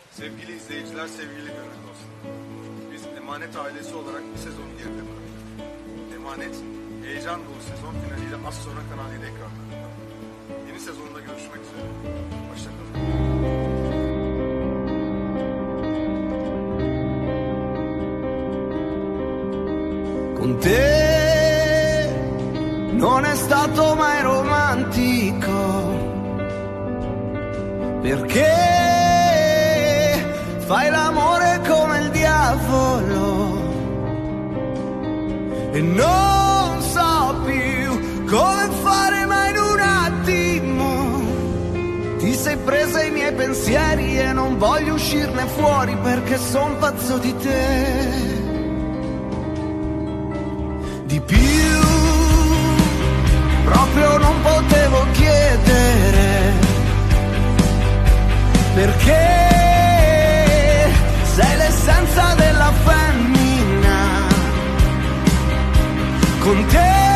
Sevgili izleyiciler, sevgili gönül dostları. Biz Emanet ailesi olarak bir sezonu geride bıraktık. Emanet, heyecan dolu sezon finaliyle az sonra Kanal 7 ekranlarında. Yeni sezonda görüşmek üzere. Hoşçakalın. Con te non è stato mai romantico, perché fai l'amore come il diavolo e non so più come fare mai in un attimo. Ti sei presa i miei pensieri e non voglio uscirne fuori perché son pazzo di te. Di più proprio non potevo chiedere, perché sei l'essenza della femmina. Con te